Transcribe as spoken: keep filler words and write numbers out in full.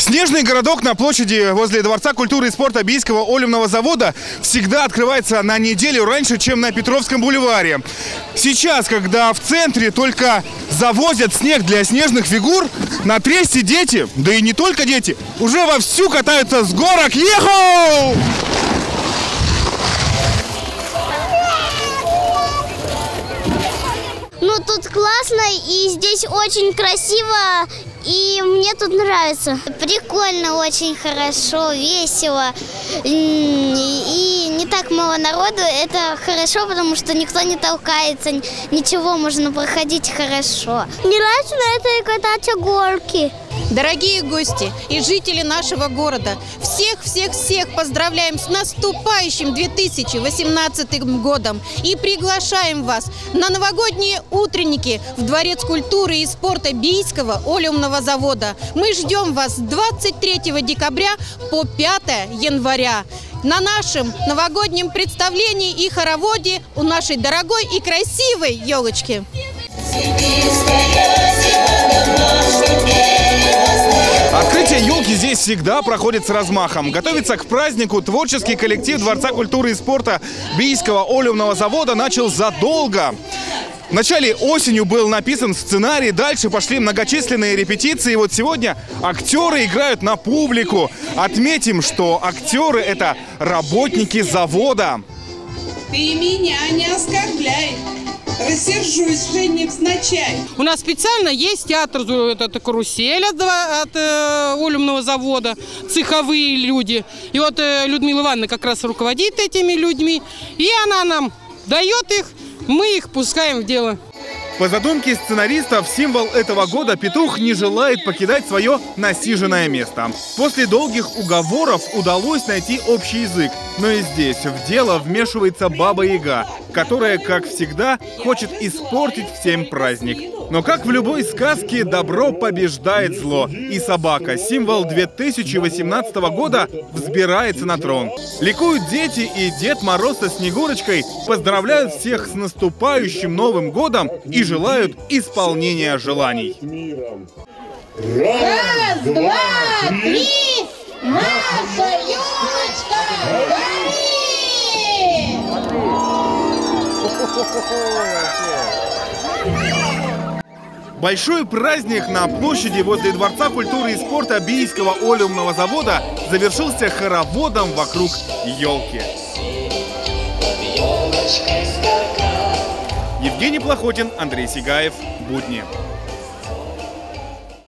Снежный городок на площади возле Дворца культуры и спорта Бийского оловного завода всегда открывается на неделю раньше, чем на Петровском бульваре. Сейчас, когда в центре только завозят снег для снежных фигур, на Тресте дети, да и не только дети, уже вовсю катаются с горок. Еху! Ну, тут классно, и здесь очень красиво, и мне тут нравится. Прикольно, очень хорошо, весело, и не так мало народу. Это хорошо, потому что никто не толкается, ничего, можно проходить хорошо. Мне нравится на этой кататься горки. Дорогие гости и жители нашего города, всех-всех-всех поздравляем с наступающим две тысячи восемнадцатым годом и приглашаем вас на новогодние утренники в Дворец культуры и спорта Бийского оловного завода. Мы ждем вас с двадцать третьего декабря по пятое января на нашем новогоднем представлении и хороводе у нашей дорогой и красивой елочки. Открытие елки здесь всегда проходит с размахом. Готовиться к празднику творческий коллектив Дворца культуры и спорта Бийского оловного завода начал задолго. В начале осенью был написан сценарий, дальше пошли многочисленные репетиции. И вот сегодня актеры играют на публику. Отметим, что актеры – это работники завода. Ты меня не оскорбляй. Рассержусь, что не взначай. У нас специально есть театр, это карусель от, от э, оловного завода, цеховые люди. И вот э, Людмила Ивановна как раз руководит этими людьми, и она нам дает их, мы их пускаем в дело. По задумке сценаристов, символ этого года петух не желает покидать свое насиженное место. После долгих уговоров удалось найти общий язык. Но и здесь в дело вмешивается Баба-Яга, которая, как всегда, хочет испортить всем праздник. Но как в любой сказке, добро побеждает зло. И собака, символ две тысячи восемнадцатого года, взбирается на трон. Ликуют дети, и Дед Мороз со Снегурочкой поздравляют всех с наступающим Новым годом и желают исполнения желаний. Раз, два, три! Наша елочка горит! Большой праздник на площади возле Дворца культуры и спорта Бийского оловного завода завершился хороводом вокруг елки. Евгений Плохотин, Андрей Сигаев. Будни.